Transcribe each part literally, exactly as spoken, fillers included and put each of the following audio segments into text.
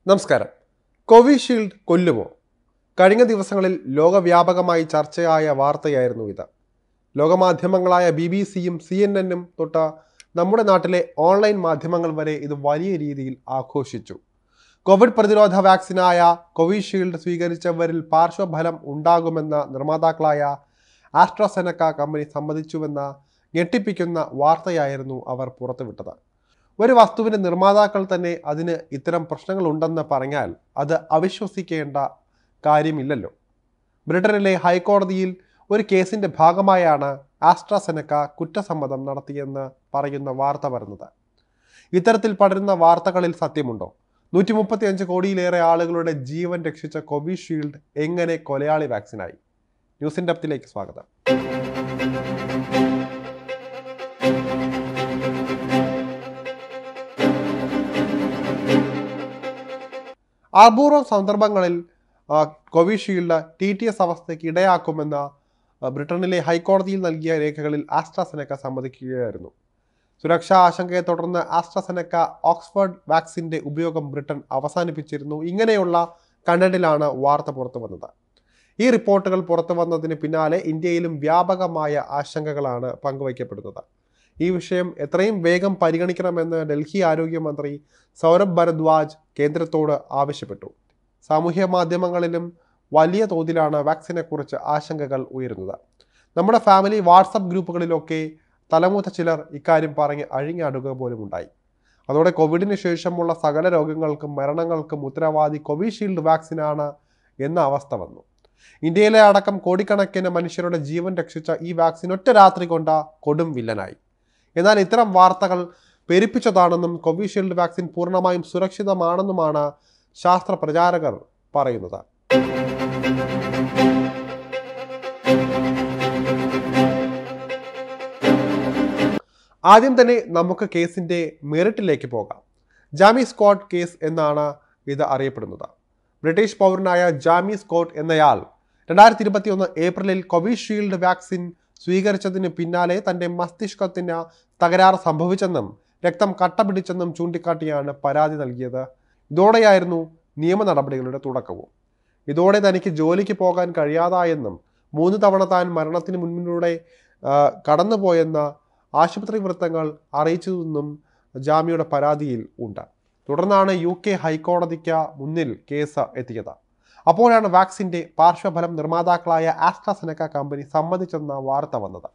നമസ്കാരം. കോവിഷീൽഡ് കൊല്ലുമോ? കഴിഞ്ഞ ദിവസങ്ങളിൽ ലോകവ്യാപകമായി ചർച്ചയായ വാർത്തയായിരുന്നു ഇത്. ലോകമാധ്യമങ്ങളായ ബി ബി സിയും സി എൻ എന്നും തൊട്ട് നമ്മുടെ നാട്ടിലെ ഓൺലൈൻ മാധ്യമങ്ങൾ വരെ ഇത് വലിയ രീതിയിൽ ആഘോഷിച്ചു. കോവിഡ് പ്രതിരോധ വാക്സിനായ കോവിഷീൽഡ് സ്വീകരിച്ചവരിൽ പാർശ്വഫലം ഉണ്ടാകുമെന്ന നിർമ്മാതാക്കളായ ആസ്ട്രാസെനക്ക കമ്പനി സമ്മതിച്ചുവെന്ന ഞെട്ടിപ്പിക്കുന്ന വാർത്തയായിരുന്നു അവർ പുറത്തുവിട്ടത്. ഒരു വസ്തുവിൻ്റെ നിർമ്മാതാക്കൾ തന്നെ അതിന് ഇത്തരം പ്രശ്നങ്ങളുണ്ടെന്ന് പറഞ്ഞാൽ അത് അവിശ്വസിക്കേണ്ട കാര്യമില്ലല്ലോ. ബ്രിട്ടനിലെ ഹൈക്കോടതിയിൽ ഒരു കേസിൻ്റെ ഭാഗമായാണ് ആസ്ട്രാസെനക്ക കുറ്റസമ്മതം നടത്തിയെന്ന് പറയുന്ന വാർത്ത വരുന്നത്. ഇത്തരത്തിൽ പടരുന്ന വാർത്തകളിൽ സത്യമുണ്ടോ? നൂറ്റി മുപ്പത്തി അഞ്ച് കോടിയിലേറെ ആളുകളുടെ ജീവൻ രക്ഷിച്ച കോവിഷീൽഡ് എങ്ങനെ കൊലയാളി വാക്സിനായി? ന്യൂസ് ഇൻ ഡെപ്തിലേക്ക് സ്വാഗതം. അപൂർവ സന്ദർഭങ്ങളിൽ കോവിഷീൽഡ് ടി ടി എസ് അവസ്ഥയ്ക്ക് ഇടയാക്കുമെന്ന ബ്രിട്ടനിലെ ഹൈക്കോടതിയിൽ നൽകിയ രേഖകളിൽ ആസ്ട്രാസെനക്ക സമ്മതിക്കുകയായിരുന്നു. സുരക്ഷാ ആശങ്കയെ തുടർന്ന് ആസ്ട്രാസെനക്ക ഓക്സ്ഫോർഡ് വാക്സിൻ്റെ ഉപയോഗം ബ്രിട്ടൻ അവസാനിപ്പിച്ചിരുന്നു. ഇങ്ങനെയുള്ള കണ്ടന്റിലാണ് വാർത്ത പുറത്തു വന്നത്. ഈ റിപ്പോർട്ടുകൾ പുറത്തു വന്നതിന് പിന്നാലെ ഇന്ത്യയിലും വ്യാപകമായ ആശങ്കകളാണ് പങ്കുവയ്ക്കപ്പെടുന്നത്. ഈ വിഷയം എത്രയും വേഗം പരിഗണിക്കണമെന്ന് ഡൽഹി ആരോഗ്യമന്ത്രി സൗരഭ് ഭരദ്വാജ് കേന്ദ്രത്തോട് ആവശ്യപ്പെട്ടു. സാമൂഹ്യ മാധ്യമങ്ങളിലും വലിയ തോതിലാണ് വാക്സിനെക്കുറിച്ച് ആശങ്കകൾ ഉയരുന്നത്. നമ്മുടെ ഫാമിലി വാട്സപ്പ് ഗ്രൂപ്പുകളിലൊക്കെ തലമൂത്ത ചിലർ ഇക്കാര്യം പറഞ്ഞ് അഴിഞ്ഞാടുക പോലും ഉണ്ടായി. അതോടെ കോവിഡിന് ശേഷമുള്ള സകല രോഗങ്ങൾക്കും മരണങ്ങൾക്കും ഉത്തരവാദി കോവിഷീൽഡ് വാക്സിനാണ് എന്ന അവസ്ഥ വന്നു. ഇന്ത്യയിലെ അടക്കം കോടിക്കണക്കിന് മനുഷ്യരുടെ ജീവൻ രക്ഷിച്ച ഈ വാക്സിൻ ഒറ്റ രാത്രി കൊണ്ട് കൊടും വില്ലനായി. എന്നാൽ ഇത്തരം വാർത്തകൾ പെരുപ്പിച്ചതാണെന്നും കോവിഷീൽഡ് വാക്സിൻ പൂർണ്ണമായും സുരക്ഷിതമാണെന്നുമാണ് ശാസ്ത്ര പ്രചാരകർ പറയുന്നത്. ആദ്യം തന്നെ നമുക്ക് കേസിൻ്റെ മെറിറ്റിലേക്ക് പോകാം. ജാമി സ്കോട്ട് കേസ് എന്നാണ് ഇത് അറിയപ്പെടുന്നത്. ബ്രിട്ടീഷ് പൗരനായ ജാമി സ്കോട്ട് എന്നയാൾ രണ്ടായിരത്തി ഇരുപത്തി ഒന്ന് ഏപ്രിലിൽ കോവിഷീൽഡ് വാക്സിൻ സ്വീകരിച്ചതിന് പിന്നാലെ തൻ്റെ മസ്തിഷ്കത്തിന് തകരാറ് സംഭവിച്ചെന്നും രക്തം കട്ട പിടിച്ചെന്നും ചൂണ്ടിക്കാട്ടിയാണ് പരാതി നൽകിയത്. ഇതോടെയായിരുന്നു നിയമ നടപടികളുടെ തുടക്കവും. ഇതോടെ തനിക്ക് ജോലിക്ക് പോകാൻ കഴിയാതായെന്നും മൂന്ന് തവണ താൻ മരണത്തിന് മുന്നിലൂടെ കടന്നുപോയെന്ന ആശുപത്രി വൃത്തങ്ങൾ അറിയിച്ചതെന്നും ജാമിയുടെ പരാതിയിൽ ഉണ്ട്. തുടർന്നാണ് യു കെ ഹൈക്കോടതിക്ക് മുന്നിൽ കേസ് എത്തിയത്. അപ്പോഴാണ് വാക്സിൻ്റെ പാർശ്വഫലം നിർമ്മാതാക്കളായ ആസ്ട്രാസെനക്ക കമ്പനി സമ്മതിച്ചെന്ന വാർത്ത വന്നത്.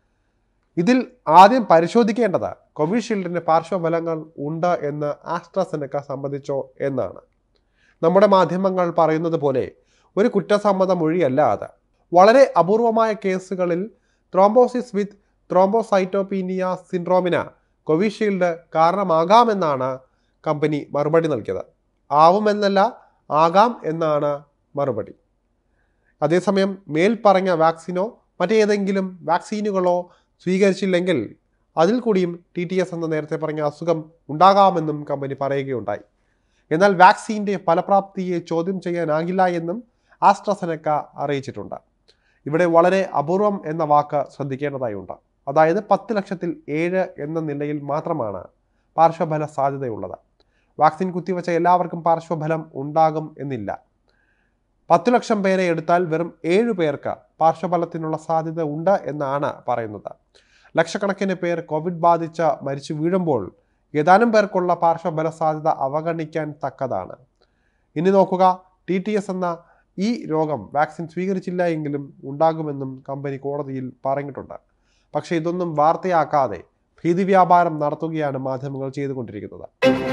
ഇതിൽ ആദ്യം പരിശോധിക്കേണ്ടത് കോവിഷീൽഡിന് പാർശ്വഫലങ്ങൾ ഉണ്ട് എന്ന് ആസ്ട്രാസെനക്ക സമ്മതിച്ചോ എന്നാണ്. നമ്മുടെ മാധ്യമങ്ങൾ പറയുന്നത് പോലെ ഒരു കുറ്റസമ്മത മൊഴിയല്ല അത്. വളരെ അപൂർവമായ കേസുകളിൽ ത്രോംബോസിസ് വിത്ത് ത്രോംബോസൈറ്റോപീനിയ സിൻഡ്രോമിന് കോവിഷീൽഡ് കാരണമാകാമെന്നാണ് കമ്പനി മറുപടി നൽകിയത്. ആവുമെന്നല്ല, ആകാം എന്നാണ് മറുപടി. അതേസമയം മേൽപ്പറഞ്ഞ വാക്സിനോ മറ്റേതെങ്കിലും വാക്സിനുകളോ സ്വീകരിച്ചില്ലെങ്കിൽ അതിൽ കൂടിയും ടി ടി എസ് എന്ന നേരത്തെ പറഞ്ഞ അസുഖം ഉണ്ടാകാമെന്നും കമ്പനി പറയുകയുണ്ടായി. എന്നാൽ വാക്സിൻ്റെ ഫലപ്രാപ്തിയെ ചോദ്യം ചെയ്യാനാകില്ല എന്നും ആസ്ട്രാസെനക്ക അറിയിച്ചിട്ടുണ്ട്. ഇവിടെ വളരെ അപൂർവം എന്ന വാക്ക് ശ്രദ്ധിക്കേണ്ടതായുണ്ട്. അതായത് പത്ത് ലക്ഷത്തിൽ ഏഴ് എന്ന നിലയിൽ മാത്രമാണ് പാർശ്വഫല സാധ്യതയുള്ളത്. വാക്സിൻ കുത്തിവെച്ച എല്ലാവർക്കും പാർശ്വഫലം ഉണ്ടാകും എന്നില്ല. പത്തു ലക്ഷം പേരെ എടുത്താൽ വെറും ഏഴു പേർക്ക് പാർശ്വഫലത്തിനുള്ള സാധ്യത ഉണ്ട് എന്നാണ് പറയുന്നത്. ലക്ഷക്കണക്കിന് പേർ കോവിഡ് ബാധിച്ച് മരിച്ചു വീഴുമ്പോൾ ഏതാനും പേർക്കുള്ള പാർശ്വഫല സാധ്യത അവഗണിക്കാൻ തക്കതാണ്. ഇനി നോക്കുക, ടി ടി എസ് എന്ന ഈ രോഗം വാക്സിൻ സ്വീകരിച്ചില്ല എങ്കിലും ഉണ്ടാകുമെന്നും കമ്പനി കോടതിയിൽ പറഞ്ഞിട്ടുണ്ട്. പക്ഷേ ഇതൊന്നും വാർത്തയാക്കാതെ ഭീതി വ്യാപാരം നടത്തുകയാണ് മാധ്യമങ്ങൾ ചെയ്തുകൊണ്ടിരിക്കുന്നത്.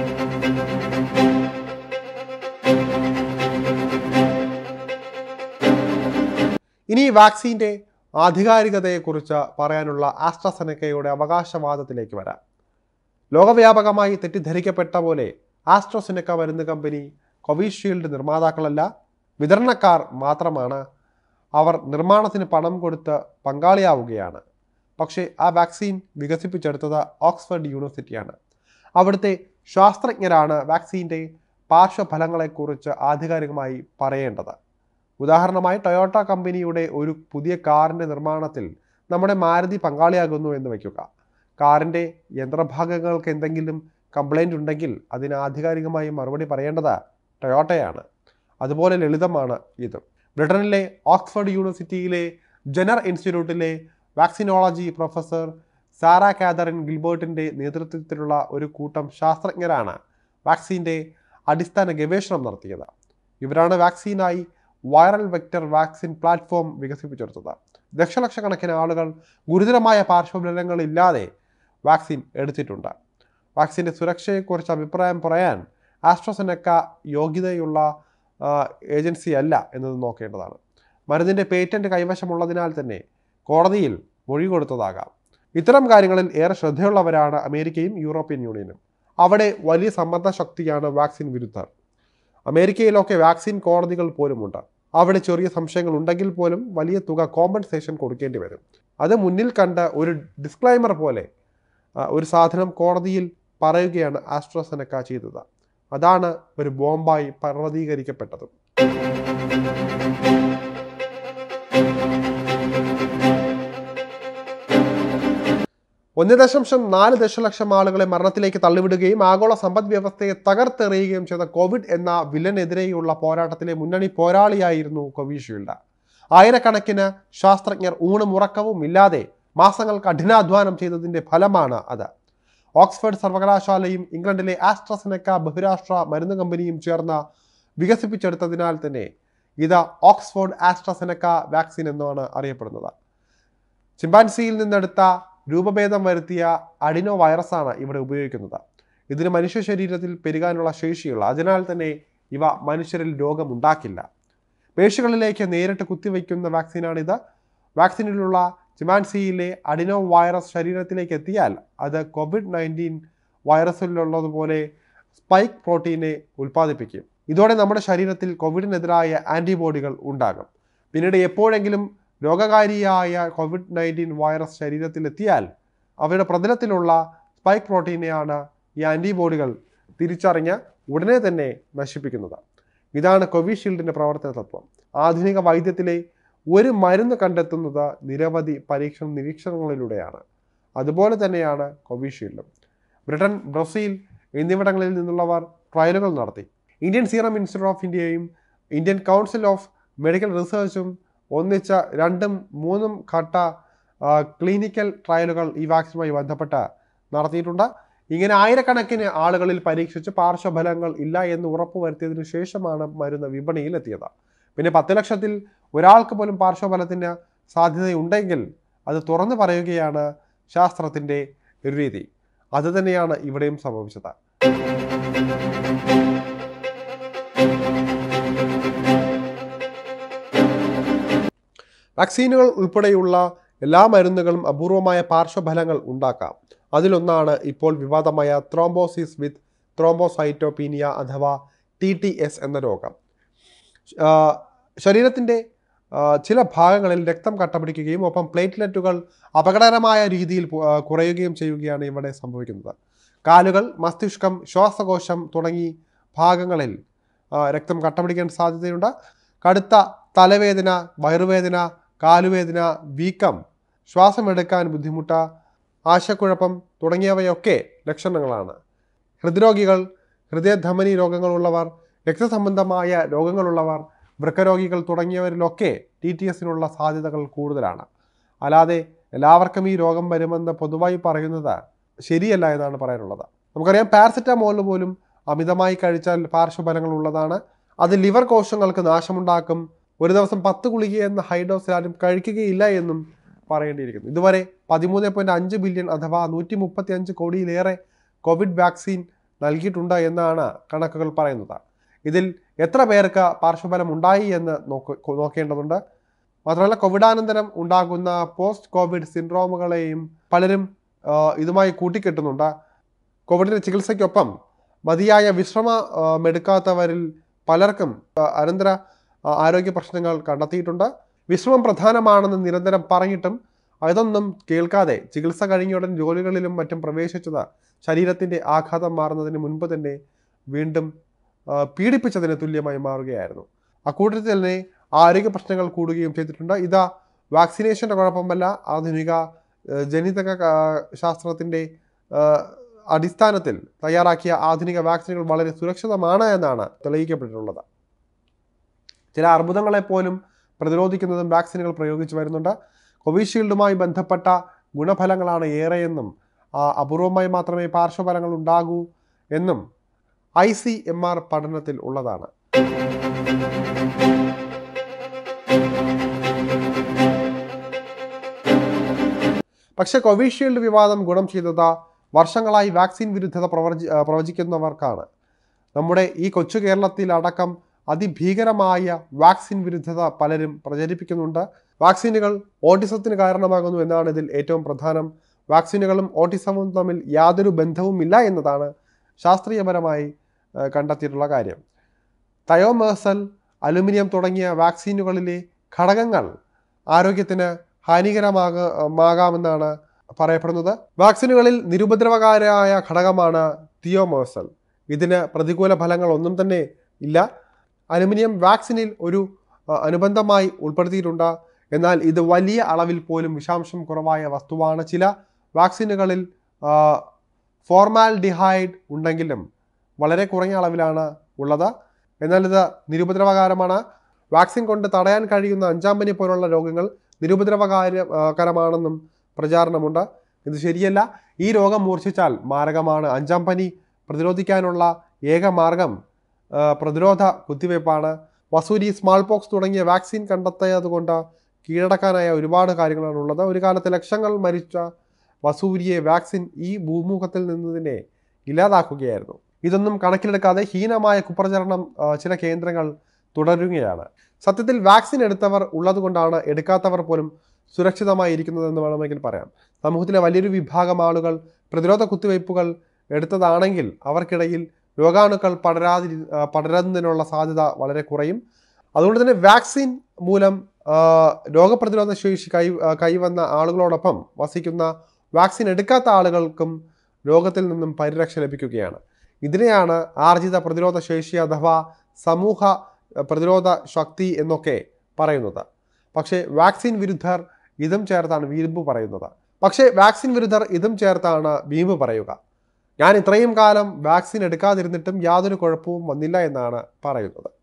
ഇനി വാക്സിൻ്റെ ആധികാരികതയെക്കുറിച്ച് പറയാനുള്ള ആസ്ട്രാസെനക്കയുടെ അവകാശവാദത്തിലേക്ക് വരാം. ലോകവ്യാപകമായി തെറ്റിദ്ധരിക്കപ്പെട്ട പോലെ ആസ്ട്രാസെനക്ക മരുന്ന് കമ്പനി കോവിഷീൽഡ് നിർമ്മാതാക്കളല്ല, വിതരണക്കാർ മാത്രമാണ്. അവർ നിർമ്മാണത്തിന് പണം കൊടുത്ത് പങ്കാളിയാവുകയാണ്. പക്ഷേ ആ വാക്സിൻ വികസിപ്പിച്ചെടുത്തത് ഓക്സ്ഫോർഡ് യൂണിവേഴ്സിറ്റിയാണ്. അവിടുത്തെ ശാസ്ത്രജ്ഞരാണ് വാക്സിൻ്റെ പാർശ്വഫലങ്ങളെക്കുറിച്ച് ആധികാരികമായി പറയേണ്ടത്. ഉദാഹരണമായി ടൊയോട്ട കമ്പനിയുടെ ഒരു പുതിയ കാറിൻ്റെ നിർമ്മാണത്തിൽ നമ്മുടെ മാരുതി പങ്കാളിയാകുന്നു എന്ന് വയ്ക്കുക. കാറിൻ്റെ യന്ത്രഭാഗങ്ങൾക്ക് എന്തെങ്കിലും കംപ്ലൈൻ്റ് ഉണ്ടെങ്കിൽ അതിന് ആധികാരികമായി മറുപടി പറയേണ്ടത് ടൊയോട്ടയാണ്. അതുപോലെ ലളിതമാണ് ഇത്. ബ്രിട്ടനിലെ ഓക്സ്ഫോർഡ് യൂണിവേഴ്സിറ്റിയിലെ ജെന്നർ ഇൻസ്റ്റിറ്റ്യൂട്ടിലെ വാക്സിനോളജി പ്രൊഫസർ സാറ കാതറിൻ ഗിൽബർട്ടിൻ്റെ നേതൃത്വത്തിലുള്ള ഒരു കൂട്ടം ശാസ്ത്രജ്ഞരാണ് വാക്സിൻ്റെ അടിസ്ഥാന ഗവേഷണം നടത്തിയത്. ഇവരാണ് വാക്സിനായി വൈറൽ വെക്റ്റർ വാക്സിൻ പ്ലാറ്റ്ഫോം വികസിപ്പിച്ചെടുത്തത്. ദശലക്ഷക്കണക്കിന് ആളുകൾ ഗുരുതരമായ പാർശ്വഫലങ്ങളില്ലാതെ വാക്സിൻ എടുത്തിട്ടുണ്ട്. വാക്സിൻ്റെ സുരക്ഷയെക്കുറിച്ച് അഭിപ്രായം പറയാൻ ആസ്ട്രസെനക്ക യോഗ്യതയുള്ള ഏജൻസി അല്ല എന്നത് നോക്കേണ്ടതാണ്. മരുന്നിൻ്റെ പേറ്റന്റ് കൈവശമുള്ളതിനാൽ തന്നെ കോടതിയിൽ മൊഴി കൊടുത്തതാകാം. ഇത്തരം കാര്യങ്ങളിൽ ഏറെ ശ്രദ്ധയുള്ളവരാണ് അമേരിക്കയും യൂറോപ്യൻ യൂണിയനും. അവിടെ വലിയ സമ്മർദ്ദ ശക്തിയാണ് വാക്സിൻ വിരുദ്ധർ. അമേരിക്കയിലൊക്കെ വാക്സിൻ കോടതികൾ പോലുമുണ്ട്. അവിടെ ചെറിയ സംശയങ്ങൾ ഉണ്ടെങ്കിൽ പോലും വലിയ തുക കോമ്പൻസേഷൻ കൊടുക്കേണ്ടി വരും. അത് മുന്നിൽ കണ്ട ഒരു ഡിസ്ക്ലൈമർ പോലെ ഒരു സാധനം കോടതിയിൽ പറയുകയാണ് ആസ്ട്രസെനക്ക ചെയ്തത്. അതാണ് ഒരു ബോംബായി പർവ്വതീകരിക്കപ്പെട്ടത്. ഒന്ന് ദശാംശം നാല് ദശലക്ഷം ആളുകളെ മരണത്തിലേക്ക് തള്ളിവിടുകയും ആഗോള സമ്പദ് വ്യവസ്ഥയെ തകർത്തെറിയുകയും ചെയ്ത കോവിഡ് എന്ന വില്ലനെതിരെയുള്ള പോരാട്ടത്തിലെ മുന്നണി പോരാളിയായിരുന്നു കോവിഷീൽഡ്. ആയിരക്കണക്കിന് ശാസ്ത്രജ്ഞർ ഊണും ഉറക്കവും ഇല്ലാതെ മാസങ്ങൾ കഠിനാധ്വാനം ചെയ്തതിൻ്റെ ഫലമാണ് അത്. ഓക്സ്ഫോർഡ് സർവകലാശാലയും ഇംഗ്ലണ്ടിലെ ആസ്ട്രസെനക്ക ബഹുരാഷ്ട്ര മരുന്ന് കമ്പനിയും ചേർന്ന് വികസിപ്പിച്ചെടുത്തതിനാൽ തന്നെ ഇത് ഓക്സ്ഫോർഡ് ആസ്ട്രസെനക്ക വാക്സിൻ എന്നാണ് അറിയപ്പെടുന്നത്. ചിമ്പാൻസിയിൽ നിന്നെടുത്ത രൂപഭേദം വരുത്തിയ അഡിനോ വൈറസാണ് ഇവിടെ ഉപയോഗിക്കുന്നത്. ഇതിന് മനുഷ്യ ശരീരത്തിൽ പെരുകാനുള്ള ശേഷിയുള്ള, അതിനാൽ തന്നെ ഇവ മനുഷ്യരിൽ രോഗമുണ്ടാക്കില്ല. പേശികളിലേക്ക് നേരിട്ട് കുത്തിവയ്ക്കുന്ന വാക്സിനാണിത്. വാക്സിനിലുള്ള ചിമ്പാൻസിയിലെ അഡിനോ വൈറസ് ശരീരത്തിലേക്ക് എത്തിയാൽ അത് കോവിഡ് നയൻറ്റീൻ വൈറസിലുള്ളതുപോലെ സ്പൈക്ക് പ്രോട്ടീനെ ഉൽപ്പാദിപ്പിക്കും. ഇതോടെ നമ്മുടെ ശരീരത്തിൽ കോവിഡിനെതിരായ ആൻറ്റിബോഡികൾ ഉണ്ടാകും. പിന്നീട് എപ്പോഴെങ്കിലും രോഗകാരിയായ കോവിഡ് നയൻറ്റീൻ വൈറസ് ശരീരത്തിലെത്തിയാൽ അവയുടെ പ്രതലത്തിലുള്ള സ്പൈക്ക് പ്രോട്ടീനെയാണ് ഈ ആൻറ്റിബോഡികൾ തിരിച്ചറിഞ്ഞ് ഉടനെ തന്നെ നശിപ്പിക്കുന്നത്. ഇതാണ് കോവിഷീൽഡിൻ്റെ പ്രവർത്തന തത്വം. ആധുനിക വൈദ്യത്തിലെ ഒരു മരുന്ന് കണ്ടെത്തുന്നത് നിരവധി പരീക്ഷണ നിരീക്ഷണങ്ങളിലൂടെയാണ്. അതുപോലെ തന്നെയാണ് കോവിഷീൽഡും. ബ്രിട്ടൻ, ബ്രസീൽ എന്നിവിടങ്ങളിൽ നിന്നുള്ളവർ ട്രയലുകൾ നടത്തി. ഇന്ത്യൻ സീറം ഇൻസ്റ്റിറ്റ്യൂട്ട് ഓഫ് ഇന്ത്യയും ഇന്ത്യൻ കൗൺസിൽ ഓഫ് മെഡിക്കൽ റിസർച്ചും ഒന്നിച്ച രണ്ടും മൂന്നും ഘട്ട ക്ലിനിക്കൽ ട്രയലുകൾ ഈ വാക്സിനുമായി ബന്ധപ്പെട്ട് നടത്തിയിട്ടുണ്ട്. ഇങ്ങനെ ആയിരക്കണക്കിന് ആളുകളിൽ പരീക്ഷിച്ച് പാർശ്വഫലങ്ങൾ ഇല്ല എന്ന് ഉറപ്പുവരുത്തിയതിനു ശേഷമാണ് മരുന്ന് വിപണിയിൽ എത്തിയത്. പിന്നെ പത്ത് ലക്ഷത്തിൽ ഒരാൾക്ക് പോലും പാർശ്വഫലത്തിന് സാധ്യതയുണ്ടെങ്കിൽ അത് തുറന്നു പറയുകയാണ് ശാസ്ത്രത്തിൻ്റെ രീതി. അതുതന്നെയാണ് ഇവിടെയും സംഭവിച്ചത്. വാക്സിനുകൾ ഉൾപ്പെടെയുള്ള എല്ലാ മരുന്നുകളും അപൂർവമായ പാർശ്വഫലങ്ങൾ ഉണ്ടാക്കാം. അതിലൊന്നാണ് ഇപ്പോൾ വിവാദമായ ത്രോംബോസിസ് വിത്ത് ത്രോംബോസൈറ്റോപീനിയ അഥവാ ടി ടി എസ് എന്ന രോഗം. ശരീരത്തിൻ്റെ ചില ഭാഗങ്ങളിൽ രക്തം കട്ടപിടിക്കുകയും ഒപ്പം പ്ലേറ്റ്ലെറ്റുകൾ അപകടകരമായ രീതിയിൽ കുറയുകയും ചെയ്യുകയാണ് ഇവിടെ സംഭവിക്കുന്നത്. കാലുകൾ, മസ്തിഷ്കം, ശ്വാസകോശം തുടങ്ങി ഭാഗങ്ങളിൽ രക്തം കട്ടപിടിക്കാൻ സാധ്യതയുണ്ട്. കടുത്ത തലവേദന, വയറുവേദന, കാലുവേദന, വീക്കം, ശ്വാസമെടുക്കാൻ ബുദ്ധിമുട്ട്, ആശയക്കുഴപ്പം തുടങ്ങിയവയൊക്കെ ലക്ഷണങ്ങളാണ്. ഹൃദ്രോഗികൾ, ഹൃദയധമനി രോഗങ്ങളുള്ളവർ, രക്തസംബന്ധമായ രോഗങ്ങളുള്ളവർ, വൃക്കരോഗികൾ തുടങ്ങിയവരിലൊക്കെ ടി ടി എസിനുള്ള സാധ്യതകൾ കൂടുതലാണ്. അല്ലാതെ എല്ലാവർക്കും ഈ രോഗം വരുമെന്ന് പൊതുവായി പറയുന്നത് ശരിയല്ല എന്നാണ് പറയാനുള്ളത്. നമുക്കറിയാം, പാരസെറ്റമോൾ പോലും അമിതമായി കഴിച്ചാൽ പാർശ്വഫലങ്ങൾ ഉള്ളതാണ്. അത് ലിവർ കോശങ്ങൾക്ക് നാശമുണ്ടാക്കും. ഒരു ദിവസം പത്ത് ഗുളിക എന്ന ഹൈഡോസിൽ ആരും കഴിക്കുകയില്ല എന്നും പറയേണ്ടിയിരിക്കുന്നു. ഇതുവരെ പതിമൂന്ന് പോയിൻറ്റ് അഞ്ച് ബില്യൺ അഥവാ നൂറ്റി മുപ്പത്തി അഞ്ച് കോടിയിലേറെ കോവിഡ് വാക്സിൻ നൽകിയിട്ടുണ്ട് എന്നാണ് കണക്കുകൾ പറയുന്നത്. ഇതിൽ എത്ര പേർക്ക് പാർശ്വഫലം ഉണ്ടായി എന്ന് നോക്ക് നോക്കേണ്ടതുണ്ട്. മാത്രമല്ല, കോവിഡാനന്തരം ഉണ്ടാകുന്ന പോസ്റ്റ് കോവിഡ് സിൻഡ്രോമുകളെയും പലരും ഇതുമായി കൂട്ടിക്കെട്ടുന്നുണ്ട്. കോവിഡിൻ്റെ ചികിത്സയ്ക്കൊപ്പം മതിയായ വിശ്രമമെടുക്കാത്തവരിൽ പലർക്കും അനന്തര ആരോഗ്യ പ്രശ്നങ്ങൾ കണ്ടെത്തിയിട്ടുണ്ട്. വിശ്രമം പ്രധാനമാണെന്ന് നിരന്തരം പറഞ്ഞിട്ടും അതൊന്നും കേൾക്കാതെ ചികിത്സ കഴിഞ്ഞുടൻ ജോലികളിലും മറ്റും പ്രവേശിച്ചത് ശരീരത്തിൻ്റെ ആഘാതം മാറുന്നതിന് മുൻപ് തന്നെ വീണ്ടും പീഡിപ്പിച്ചതിന് തുല്യമായി മാറുകയായിരുന്നു. അക്കൂട്ടത്തിൽ തന്നെ ആരോഗ്യ പ്രശ്നങ്ങൾ കൂടുകയും ചെയ്തിട്ടുണ്ട്. ഇത് വാക്സിനേഷൻ്റെ കുഴപ്പമല്ല, ആധുനിക ജനിതക ശാസ്ത്രത്തിൻ്റെ അടിസ്ഥാനത്തിൽ തയ്യാറാക്കിയ ആധുനിക വാക്സിനുകൾ വളരെ സുരക്ഷിതമാണ് എന്നാണ് തെളിയിക്കപ്പെട്ടിട്ടുള്ളത്. ചില അർബുദങ്ങളെപ്പോലും പ്രതിരോധിക്കുന്നതും വാക്സിനുകൾ പ്രയോഗിച്ചു വരുന്നുണ്ട്. കോവിഷീൽഡുമായി ബന്ധപ്പെട്ട ഗുണഫലങ്ങളാണ് ഏറെയെന്നും അപൂർവമായി മാത്രമേ പാർശ്വഫലങ്ങൾ ഉണ്ടാകൂ എന്നും ഐ സി എം ആർ പഠനത്തിൽ ഉള്ളതാണ്. പക്ഷെ കോവിഷീൽഡ് വിവാദം ഗുണം ചെയ്തത് വർഷങ്ങളായി വാക്സിൻ വിരുദ്ധത പ്രവചി പ്രവചിക്കുന്നവർക്കാണ്. നമ്മുടെ ഈ കൊച്ചു കേരളത്തിൽ അടക്കം അതിഭീകരമായ വാക്സിൻ വിരുദ്ധത പലരും പ്രചരിപ്പിക്കുന്നുണ്ട്. വാക്സിനുകൾ ഓട്ടിസത്തിന് കാരണമാകുന്നു എന്നാണ് ഇതിൽ ഏറ്റവും പ്രധാനം. വാക്സിനുകളും ഓട്ടിസവും തമ്മിൽ യാതൊരു ബന്ധവുമില്ല എന്നതാണ് ശാസ്ത്രീയപരമായി കണ്ടെത്തിയിട്ടുള്ള കാര്യം. തയോമേഴ്സൽ, അലുമിനിയം തുടങ്ങിയ വാക്സിനുകളിലെ ഘടകങ്ങൾ ആരോഗ്യത്തിന് ഹാനികരമാകാമെന്നാണ് പറയപ്പെടുന്നത്. വാക്സിനുകളിൽ നിരുപദ്രവകാരിയായ ഘടകമാണ് തിയോമേഴ്സൽ. ഇതിന് പ്രതികൂല ഫലങ്ങൾ ഒന്നും തന്നെ ഇല്ല. അലുമിനിയം വാക്സിനിൽ ഒരു അനുബന്ധമായി ഉൾപ്പെടുത്തിയിട്ടുണ്ട്. എന്നാൽ ഇത് വലിയ അളവിൽ പോലും വിഷാംശം കുറവായ വസ്തുവാണ്. ചില വാക്സിനുകളിൽ ഫോർമാൽഡിഹൈഡ് ഉണ്ടെങ്കിലും വളരെ കുറഞ്ഞ അളവിലാണ് ഉള്ളത്. എന്നാൽ ഇത് നിരുപദ്രവകരമാണ്. വാക്സിൻ കൊണ്ട് തടയാൻ കഴിയുന്ന അഞ്ചാം പനി പോലുള്ള രോഗങ്ങൾ നിരുപദ്രവകരമാണെന്നും പ്രചാരണമുണ്ട്. ഇത് ശരിയല്ല. ഈ രോഗം മൂർച്ഛിച്ചാൽ മാരകമാണ്. അഞ്ചാം പനി പ്രതിരോധിക്കാനുള്ള ഏക മാർഗം പ്രതിരോധ കുത്തിവയ്പ്പാണ്. വസൂരി, സ്മാൾ പോക്സ് തുടങ്ങിയ വാക്സിൻ കണ്ടെത്തിയതുകൊണ്ട് കീഴടക്കാനായ ഒരുപാട് കാര്യങ്ങളാണുള്ളത്. ഒരു കാലത്ത് ലക്ഷങ്ങൾ മരിച്ച വസൂരിയെ വാക്സിൻ ഈ ഭൂമുഖത്തിൽ നിന്നതിനെ ഇല്ലാതാക്കുകയായിരുന്നു. ഇതൊന്നും കണക്കിലെടുക്കാതെ ഹീനമായ കുപ്രചരണം ചില കേന്ദ്രങ്ങൾ തുടരുകയാണ്. സത്യത്തിൽ വാക്സിൻ എടുത്തവർ ഉള്ളതുകൊണ്ടാണ് എടുക്കാത്തവർ പോലും സുരക്ഷിതമായി ഇരിക്കുന്നതെന്ന് വേണമെങ്കിൽ പറയാം. സമൂഹത്തിലെ വലിയൊരു വിഭാഗം ആളുകൾ പ്രതിരോധ കുത്തിവയ്പ്പുകൾ എടുത്തതാണെങ്കിൽ അവർക്കിടയിൽ രോഗാണുക്കൾ പടരാതി പടരുന്നതിനുള്ള സാധ്യത വളരെ കുറയും. അതുകൊണ്ട് തന്നെ വാക്സിൻ മൂലം രോഗപ്രതിരോധ ശേഷി കൈ കൈവന്ന ആളുകളോടൊപ്പം വസിക്കുന്ന വാക്സിൻ എടുക്കാത്ത ആളുകൾക്കും രോഗത്തിൽ നിന്നും പരിരക്ഷ ലഭിക്കുകയാണ്. ഇതിനെയാണ് ആർജിത പ്രതിരോധ ശേഷി അഥവാ സമൂഹ പ്രതിരോധ ശക്തി എന്നൊക്കെ പറയുന്നത്. പക്ഷേ വാക്സിൻ വിരുദ്ധർ ഇതും ചേർത്താണ് വീമ്പ് പറയുന്നത്. പക്ഷേ വാക്സിൻ വിരുദ്ധർ ഇതും ചേർത്താണ് വീമ്പ് പറയുക. ഞാൻ ഇത്രയും കാലം വാക്സിൻ എടുക്കാതിരുന്നിട്ടും യാതൊരു കുഴപ്പവും വന്നില്ല എന്നാണ് പറയുന്നത്.